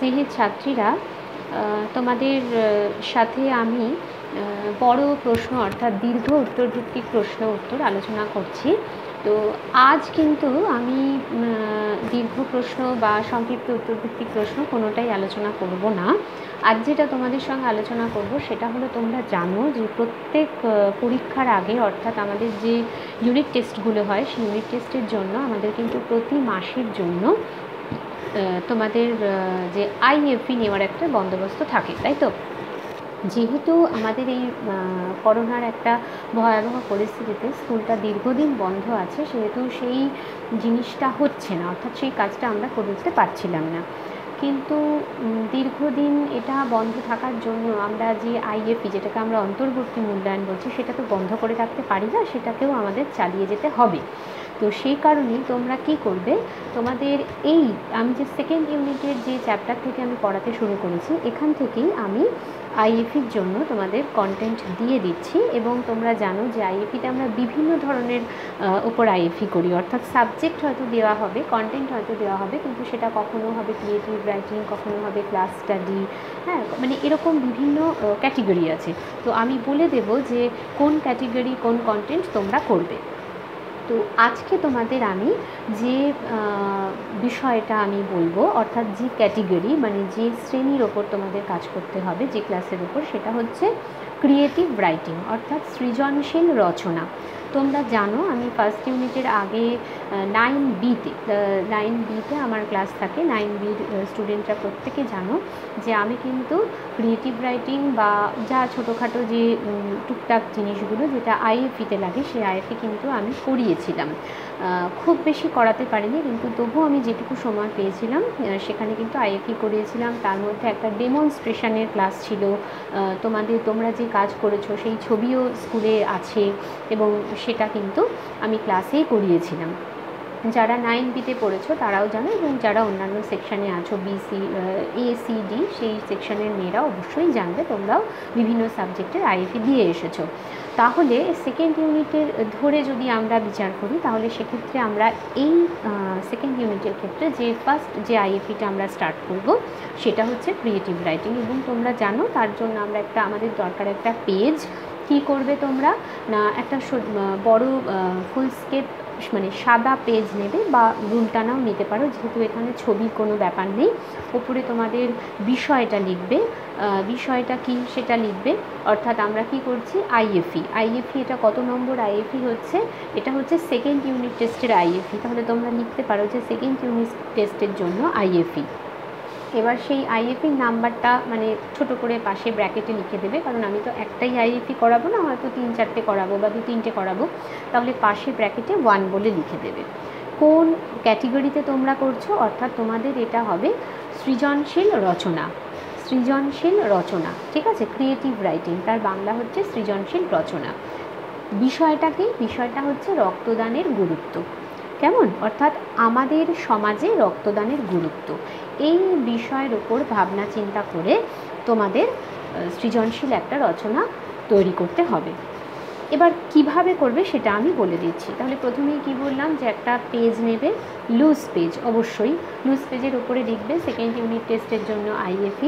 স্নেহের ছাত্রীরা, তোমাদের সাথে আমি বড় প্রশ্ন অর্থাৎ দীর্ঘ উত্তরভিত্তিক প্রশ্ন উত্তর আলোচনা করছি। তো আজ কিন্তু আমি দীর্ঘ প্রশ্ন বা সংক্ষিপ্ত উত্তরভিত্তিক প্রশ্ন কোনোটাই আলোচনা করব না। আজ যেটা তোমাদের সঙ্গে আলোচনা করব সেটা হলো, তোমরা জানো যে প্রত্যেক পরীক্ষার আগে অর্থাৎ আমাদের যে ইউনিট টেস্টগুলো হয় সেই ইউনিট টেস্টের জন্য আমাদের কিন্তু প্রতি মাসের জন্য তোমাদের যে আইএফই নেওয়ার একটা বন্দোবস্ত থাকে, তাই তো? যেহেতু আমাদের এই করোনার একটা ভয়াবহ পরিস্থিতিতে স্কুলটা দীর্ঘদিন বন্ধ আছে, সেহেতু সেই জিনিসটা হচ্ছে না, অর্থাৎ সেই কাজটা আমরা করে উঠতে পারছিলাম না। কিন্তু দীর্ঘদিন এটা বন্ধ থাকার জন্য আমরা যে আইএফই, যেটাকে আমরা অন্তর্বর্তী মূল্যায়ন বলছি, সেটা তো বন্ধ করে রাখতে পারি না, সেটাকেও আমাদের চালিয়ে যেতে হবে। তো সেই কারণেই তোমরা কি করবে, তোমাদের এই আমি যে সেকেন্ড ইউনিটের যে চ্যাপ্টার থেকে আমি পড়াতে শুরু করেছি, এখান থেকেই আমি আইএফির জন্য তোমাদের কন্টেন্ট দিয়ে দিচ্ছি। এবং তোমরা জানো যে আইএফিতে আমরা বিভিন্ন ধরনের উপর আইএফই করি, অর্থাৎ সাবজেক্ট হয়তো দেওয়া হবে, কন্টেন্ট হয়তো দেওয়া হবে, কিন্তু সেটা কখনো হবে ক্রিয়েটিভ রাইটিং, কখনো হবে ক্লাস স্টাডি, হ্যাঁ, মানে এরকম বিভিন্ন ক্যাটেগরি আছে। তো আমি বলে দেব যে কোন ক্যাটেগরি কোন কন্টেন্ট তোমরা করবে। তো আজকে তোমাদের আমি যে বিষয়টা আমি বলবো, অর্থাৎ যে ক্যাটেগরি মানে যে শ্রেণীর ওপর তোমাদের কাজ করতে হবে, যে ক্লাসের ওপর, সেটা হচ্ছে ক্রিয়েটিভ রাইটিং অর্থাৎ সৃজনশীল রচনা। তোমরা জানো আমি ফার্স্ট ইউনিটের আগে 9Bতে আমার ক্লাস থাকে। 9Bর স্টুডেন্টরা প্রত্যেকে জানো যে আমি কিন্তু ক্রিয়েটিভ রাইটিং বা যা ছোটোখাটো যে টুকটাক জিনিসগুলো যেটা আইএফইতে লাগে, সেই আইএফই কিন্তু আমি করিয়েছিলাম। খুব বেশি করাতে পারিনি, কিন্তু তবুও আমি যেটুকু সময় পেয়েছিলাম সেখানে কিন্তু আইএফই করিয়েছিলাম। তার মধ্যে একটা ডেমনস্ট্রেশনের ক্লাস ছিল, তোমরা যে কাজ করেছো সেই ছবিও স্কুলে আছে, এবং সেটা কিন্তু আমি ক্লাসেই করিয়েছিলাম। যারা 9Bতে পড়েছো তারাও জানো, এবং যারা অন্যান্য সেকশানে আছো ACD সেই সেকশানের মেয়েরা অবশ্যই জানবে, তোমরাও বিভিন্ন সাবজেক্টের আইএফই দিয়ে এসেছো। তাহলে সেকেন্ড ইউনিটের ধরে যদি আমরা বিচার করি, তাহলে সেক্ষেত্রে আমরা এই সেকেন্ড ইউনিটের ক্ষেত্রে যে ফার্স্ট যে আইএফইটা আমরা স্টার্ট করব সেটা হচ্ছে ক্রিয়েটিভ রাইটিং। এবং তোমরা জানো তার জন্য আমাদের দরকার একটা পেজ। কি করবে তোমরা না, একটা বড় ফুল স্কেপ মানে সাদা পেজ নেবে, বা রুল টানাও নিতে পারো, যেহেতু এখানে ছবির কোনো ব্যাপার নেই। ওপরে তোমাদের বিষয়টা লিখবে, বিষয়টা কি সেটা লিখবে, অর্থাৎ আমরা কি করছি আইএফই এটা কত নম্বর আইএফই হচ্ছে, এটা হচ্ছে সেকেন্ড ইউনিট টেস্টের আইএফই। তাহলে তোমরা লিখতে পারো যে সেকেন্ড ইউনিট টেস্টের জন্য আইএফই। এবার সেই আইএফির নাম্বারটা মানে ছোট করে পাশে ব্র্যাকেটে লিখে দেবে, কারণ আমি তো একটাই আইএফই করাবো না, হয়তো 3-4টে করাবো বা 2-3টে করাবো, তাহলে পাশে ব্র্যাকেটে 1 বলে লিখে দেবে। কোন ক্যাটেগরিতে তোমরা করছো, অর্থাৎ তোমাদের এটা হবে সৃজনশীল রচনা, ঠিক আছে? ক্রিয়েটিভ রাইটিং তার বাংলা হচ্ছে সৃজনশীল রচনা। বিষয়টা হচ্ছে রক্তদানের গুরুত্ব। কেমন? অর্থাৎ আমাদের সমাজে রক্তদানের গুরুত্ব, এই বিষয়ের উপর ভাবনা চিন্তা করে তোমাদের সৃজনশীল একটা রচনা তৈরি করতে হবে। এবার কিভাবে করবে সেটা আমি বলে দিচ্ছি। তাহলে প্রথমেই কি বললাম, যে একটা পেজ নেবে, লুজ পেজ, অবশ্যই লুজ পেজের উপরে লিখবে সেকেন্ড ইউনিট টেস্টের জন্য আইএফই।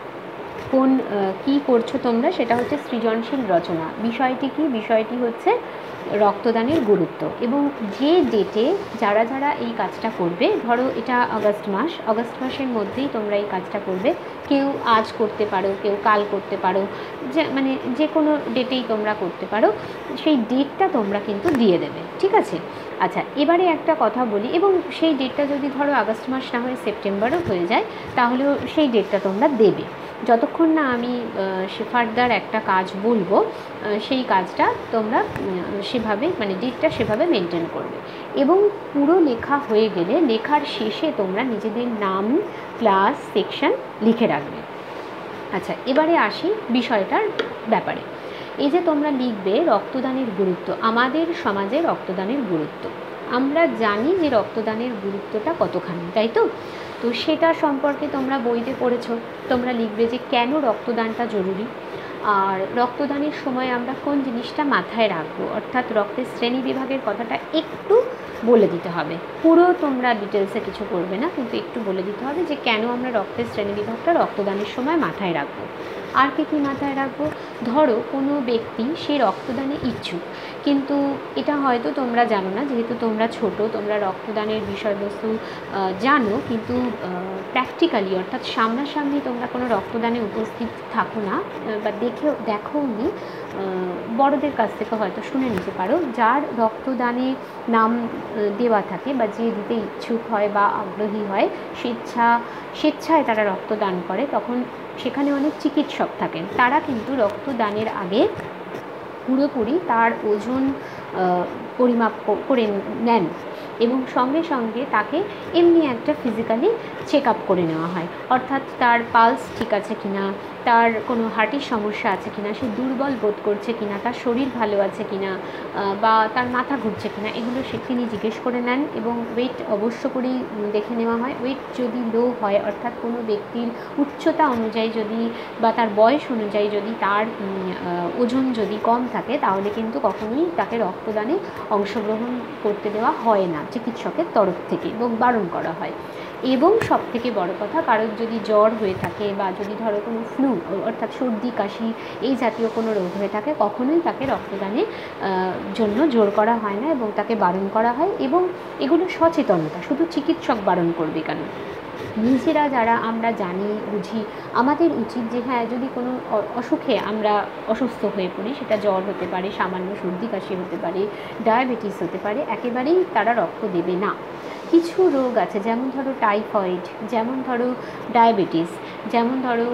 কি করছো তোমরা, সেটা হচ্ছে সৃজনশীল রচনা। বিষয়টি হচ্ছে রক্তদানের গুরুত্ব। এবং যে ডেটে যারা এই কাজটা করবে, ধরো এটা আগস্ট মাসের মধ্যেই তোমরা এই কাজটা করবে। কেউ আজ করতে পারো, কেউ কাল করতে পারো, যে কোনো ডেটেই তোমরা করতে পারো। সেই ডেটটা তোমরা কিন্তু দিয়ে দেবে, ঠিক আছে? আচ্ছা, এবারে একটা কথা বলি, এবং সেই ডেটটা যদি ধরো আগস্ট মাস না হয়ে সেপ্টেম্বরও হয়ে যায়, তাহলেও সেই ডেটটা তোমরা দেবে। যতক্ষণ না আমি ফার্দার একটা কাজ বলবো, সেই কাজটা তোমরা সেভাবে মানে ডেটটা সেভাবে মেনটেন করবে। এবং পুরো লেখা হয়ে গেলে লেখার শেষে তোমরা নিজেদের নাম, ক্লাস, সেকশন লিখে রাখবে। আচ্ছা, এবারে আসি বিষয়টার ব্যাপারে। এই যে তোমরা লিখবে রক্তদানের গুরুত্ব, আমাদের সমাজে রক্তদানের গুরুত্ব, আমরা জানি যে রক্তদানের গুরুত্বটা কতখানি, তাই তো? তো সেটা সম্পর্কে তোমরা বইতে পড়েছো। তোমরা লিখবে যে কেন রক্তদানটা জরুরি, আর রক্তদানের সময় আমরা কোন জিনিসটা মাথায় রাখবো, অর্থাৎ রক্তের শ্রেণী বিভাগের কথাটা একটু বলে দিতে হবে। পুরো তোমরা ডিটেলসে কিছু করবে না, কিন্তু একটু বলে দিতে হবে যে কেন আমরা রক্তের শ্রেণীবিভাগটা রক্তদানের সময় মাথায় রাখবো। আর কি মাথায় রাখবো? ধরো কোনো ব্যক্তি সে রক্তদানে ইচ্ছুক, কিন্তু এটা হয়তো তোমরা জানো না, যেহেতু তোমরা ছোট, তোমরা রক্তদানের বিষয়বস্তু জানো, কিন্তু প্র্যাকটিক্যালি অর্থাৎ সামনাসামনি তোমরা কোনো রক্তদানে উপস্থিত থাকো না বা দেখোনি। বড়দের কাছ থেকে হয়তো শুনে নিতে পারো, যার রক্তদানে নাম দেওয়া থাকে বা যে দিতে ইচ্ছুক হয় বা আগ্রহী হয়, স্বেচ্ছায় তারা রক্তদান করে, তখন সেখানে অনেক চিকিৎসক থাকেন। তারা কিন্তু রক্তদানের আগে পুরোপুরি তার ওজন পরিমাপ করে নেন এবং সঙ্গে সঙ্গে তাকে এমনি একটা ফিজিক্যালি চেক আপ করে নেওয়া হয়, অর্থাৎ তার পালস ঠিক আছে কিনা, তার কোনো হার্টের সমস্যা আছে কিনা, সে দুর্বল বোধ করছে কিনা, তার শরীর ভালো আছে কিনা, বা তার মাথা ঘুরছে কিনা, এগুলো তিনি জিজ্ঞেস করে নেন। এবং ওয়েট অবশ্য করেই দেখে নেওয়া হয়। ওয়েট যদি লো হয়, অর্থাৎ কোনো ব্যক্তির উচ্চতা অনুযায়ী যদি বা তার বয়স অনুযায়ী যদি তার ওজন যদি কম থাকে, তাহলে কিন্তু কখনোই তাকে রক্তদানে অংশগ্রহণ করতে দেওয়া হয় না চিকিৎসকের তরফ থেকে, এবং বারণ করা হয়। এবং সবথেকে বড় কথা, কারোর যদি জ্বর হয়ে থাকে বা যদি ধরো কোনো ফ্লু অর্থাৎ সর্দি কাশি এই জাতীয় কোনো রোগ হয়ে থাকে, কখনোই তাকে রক্তদানের জন্য জোর করা হয় না এবং তাকে বারণ করা হয়। এবং এগুলো সচেতনতা, শুধু চিকিৎসক বারণ করবে কেন, নিজেরা যারা আমরা জানি বুঝি, আমাদের উচিত যে হ্যাঁ, যদি কোনো অসুখে আমরা অসুস্থ হয়ে পড়ি, সেটা জ্বর হতে পারে, সামান্য সর্দি কাশি হতে পারে, ডায়াবেটিস হতে পারে, একেবারেই তারা রক্ত দেবে না। কিছু রোগ আছে, যেমন ধরো টাইফয়েড, যেমন ধরো ডায়াবেটিস, যেমন ধরো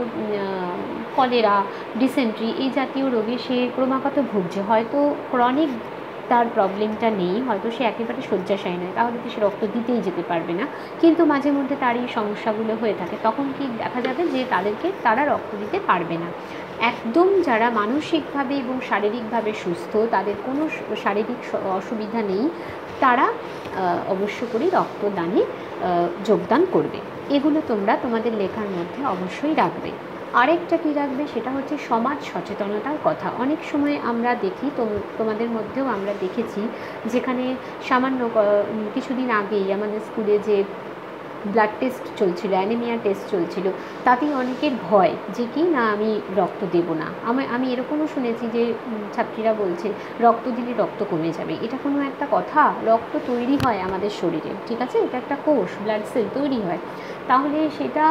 কলেরা, ডিসেন্ট্রি, এই জাতীয় রোগে সে ক্রমাগত ভুগছে, হয়তো ক্রনিক তার প্রবলেমটা নেই, হয়তো সে একেবারে শয্যাশায়ী নয়, তাহলে তো সে রক্ত দিতেই যেতে পারবে না, কিন্তু মাঝে মধ্যে তার এই সমস্যাগুলো হয়ে থাকে, তখন কি দেখা যাবে যে তারা রক্ত দিতে পারবে না। একদম যারা মানসিকভাবে এবং শারীরিকভাবে সুস্থ, তাদের কোনো শারীরিক অসুবিধা নেই, তারা অবশ্য করেই রক্তদানে যোগদান করবে। এগুলো তোমরা তোমাদের লেখার মধ্যে অবশ্যই রাখবে। আরেকটা কী রাখবে, সেটা হচ্ছে সমাজ সচেতনতার কথা। অনেক সময় আমরা দেখি, তোমাদের মধ্যেও আমরা দেখেছি, যেখানে সামান্য কিছুদিন আগেই আমাদের স্কুলে যে ব্লাড টেস্ট চলছিল, অ্যানিমিয়া টেস্ট চলছিল, তাতেই অনেকের ভয় যে কি না আমি রক্ত দেব না। আমি এরকমও শুনেছি যে ছাত্রীরা বলছে রক্ত দিলে রক্ত কমে যাবে। এটা কোনো একটা কথা? রক্ত তৈরি হয় আমাদের শরীরে, ঠিক আছে, এটা একটা কোষ, ব্লাড সেল তৈরি হয়, তাহলে সেটা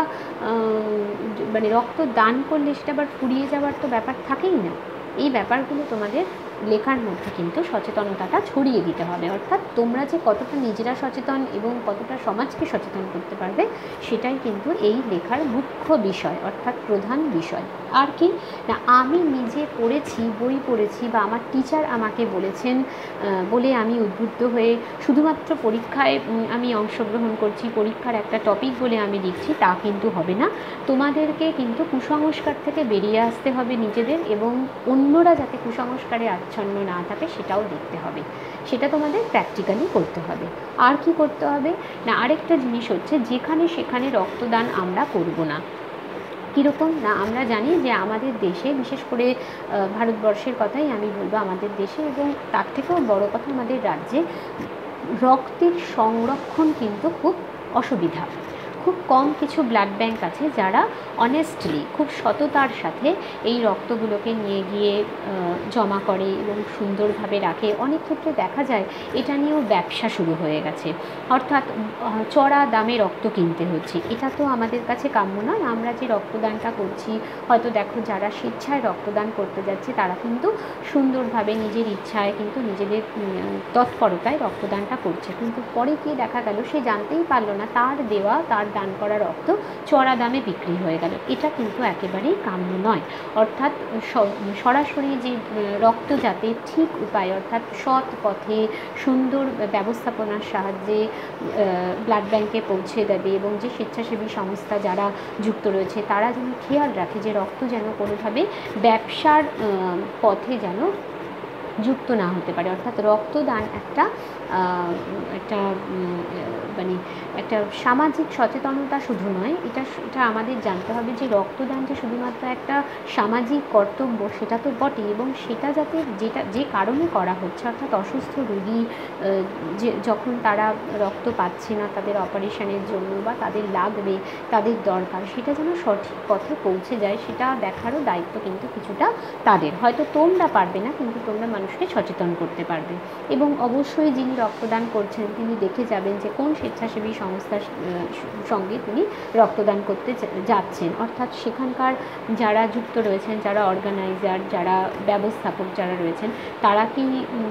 মানে রক্ত দান করলে সেটা আবার ফুরিয়ে যাওয়ার তো ব্যাপার থাকেই না। এই ব্যাপারগুলো তোমাদের লেখার মধ্যে কিন্তু সচেতনতাটা ছড়িয়ে দিতে হবে, অর্থাৎ তোমরা যে কতটা নিজেরা সচেতন এবং কতটা সমাজকে সচেতন করতে পারবে, সেটাই কিন্তু এই লেখার মুখ্য বিষয়, অর্থাৎ প্রধান বিষয়। আর কি না, আমি নিজে পড়েছি, বই পড়েছি, বা আমার টিচার আমাকে বলেছেন বলে আমি উদ্বুদ্ধ হয়ে শুধুমাত্র পরীক্ষায় আমি অংশগ্রহণ করছি, পরীক্ষার একটা টপিক বলে আমি লিখছি, তা কিন্তু হবে না। তোমাদেরকে কিন্তু কুসংস্কার থেকে বেরিয়ে আসতে হবে নিজেদের, এবং অন্যরা যাতে কুসংস্কারে আচ্ছন্ন না থাকে সেটাও দেখতে হবে, সেটা তোমাদের প্র্যাকটিক্যালি করতে হবে। আর কি করতে হবে না, আরেকটা জিনিস হচ্ছে, যেখানে সেখানে রক্তদান আমরা করব না। কীরকম না, আমরা জানি যে আমাদের দেশে, বিশেষ করে ভারতবর্ষের কথাই আমি বলবো, আমাদের দেশে এবং তার থেকেও বড় কথা আমাদের রাজ্যে, রক্তের সংরক্ষণ কিন্তু খুব অসুবিধা। খুব কম কিছু ব্লাড ব্যাংক আছে যারা অনেস্টলি, খুব সততার সাথে এই রক্তগুলোকে নিয়ে গিয়ে জমা করে এবং সুন্দরভাবে রাখে। অনেক ক্ষেত্রে দেখা যায় এটা নিয়েও ব্যবসা শুরু হয়ে গেছে, অর্থাৎ চড়া দামে রক্ত কিনতে হচ্ছে। এটা তো আমাদের কাছে কাম্য নয়। আমরা যে রক্তদানটা করছি, হয়তো দেখো যারা স্বেচ্ছায় রক্তদান করতে যাচ্ছে, তারা কিন্তু সুন্দরভাবে নিজের ইচ্ছায় কিন্তু নিজেদের তৎপরতায় রক্তদানটা করছে, কিন্তু পরে গিয়ে দেখা গেল সে জানতেই পারলো না তার দেওয়া, তার দান করা রক্ত চড়া দামে বিক্রি হয়ে গেল। এটা কিন্তু একেবারেই কাম্য নয়। অর্থাৎ সরাসরি যে রক্ত যাতে ঠিক উপায়, অর্থাৎ সৎ পথে সুন্দর ব্যবস্থাপনার সাহায্যে ব্লাড ব্যাংকে পৌঁছে দেবে, এবং যে স্বেচ্ছাসেবী সংস্থা যারা যুক্ত রয়েছে তারা যেন খেয়াল রাখে যে রক্ত যেন কোনোভাবে ব্যবসার পথে যেন যুক্ত না হতে পারে। অর্থাৎ রক্তদান একটা একটা মানে একটা সামাজিক সচেতনতা শুধু নয়, এটা আমাদের জানতে হবে যে রক্তদান যে শুধুমাত্র একটা সামাজিক কর্তব্য সেটা তো বটে, এবং সেটা যাতে যে কারণে করা হচ্ছে, অর্থাৎ অসুস্থ রোগী যখন তারা রক্ত পাচ্ছে না তাদের অপারেশনের জন্য বা তাদের লাগবে, তাদের দরকার, সেটা যেন সঠিক পথে পৌঁছে যায় সেটা দেখারও দায়িত্ব কিন্তু কিছুটা তাদের। হয়তো তোমরা পারবে না, কিন্তু তোমরা মানুষকে সচেতন করতে পারবে। এবং অবশ্যই যিনি রক্তদান করছেন তিনি দেখে যাবেন যে কোন স্বেচ্ছাসেবী সংস্থার সঙ্গে তিনি রক্তদান করতে যাচ্ছেন, অর্থাৎ সেখানকার যারা যুক্ত রয়েছেন, যারা অর্গানাইজার, যারা ব্যবস্থাপক যারা রয়েছেন, তারা কি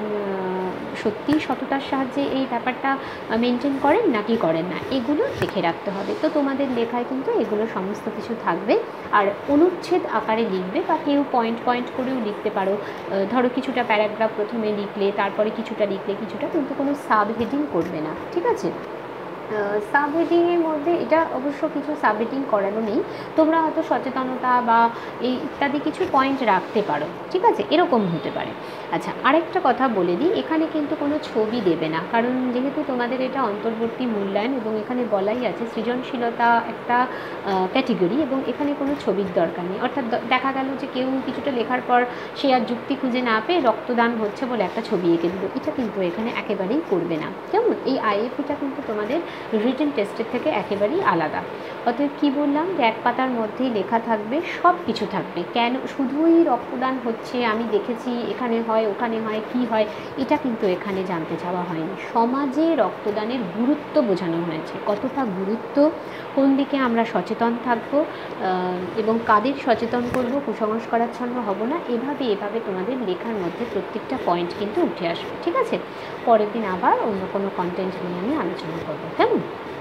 সত্যিই সততার সাহায্যে এই ব্যাপারটা মেনটেন করেন নাকি করেন না, এগুলো দেখে রাখতে হবে। তো তোমাদের লেখায় কিন্তু এগুলো সমস্ত কিছু থাকবে, আর অনুচ্ছেদ আকারে লিখবে বা কেউ পয়েন্ট পয়েন্ট করেও লিখতে পারো। ধরো কিছুটা প্যারাগ্রাফ প্রথমে লিখলে, তারপরে কিছুটা লিখলে, কিছুটা, কিন্তু কোনো সাব হেডিং করবে না, ঠিক আছে? সাব হেডিংয়ের মধ্যে এটা অবশ্য কিছু সাব হেডিং করানো নেই, তোমরা হয়তো সচেতনতা বা এই ইত্যাদি কিছু পয়েন্ট রাখতে পারো, ঠিক আছে? এরকম হতে পারে। আচ্ছা, আরেকটা কথা বলে দিই, এখানে কিন্তু কোনো ছবি দেবে না, কারণ যেহেতু তোমাদের এটা অন্তর্বর্তী মূল্যায়ন এবং এখানে বলাই আছে সৃজনশীলতা একটা ক্যাটেগরি, এবং এখানে কোনো ছবির দরকার নেই। অর্থাৎ দেখা গেল যে কেউ কিছুটা লেখার পর সে আর যুক্তি খুঁজে না পেয়ে রক্তদান হচ্ছে বলে একটা ছবি এঁকে দিল, এটা কিন্তু এখানে একেবারেই করবে না, কেমন? এই আইএফইটা কিন্তু তোমাদের রিটেন টেস্টের থেকে একেবারেই আলাদা। অতএব কী বললাম, যে এক পাতার মধ্যেই লেখা থাকবে, সব কিছু থাকবে। কেন শুধুই রক্তদান হচ্ছে, আমি দেখেছি এখানে হয় ওখানে হয় কী হয়, এটা কিন্তু এখানে জানতে চাওয়া হয়নি। সমাজে রক্তদানের গুরুত্ব বোঝানো হয়েছে, কতটা গুরুত্ব, কোন দিকে আমরা সচেতন থাকব এবং কাদের সচেতন করব, কুসংস্কারাচ্ছন্ন হব না, এভাবে তোমাদের লেখার মধ্যে প্রত্যেকটা পয়েন্ট কিন্তু উঠে আসবে, ঠিক আছে? পরের দিন আবার অন্য কোনো কন্টেন্ট নিয়ে আমি আলোচনা করবো, কেমন?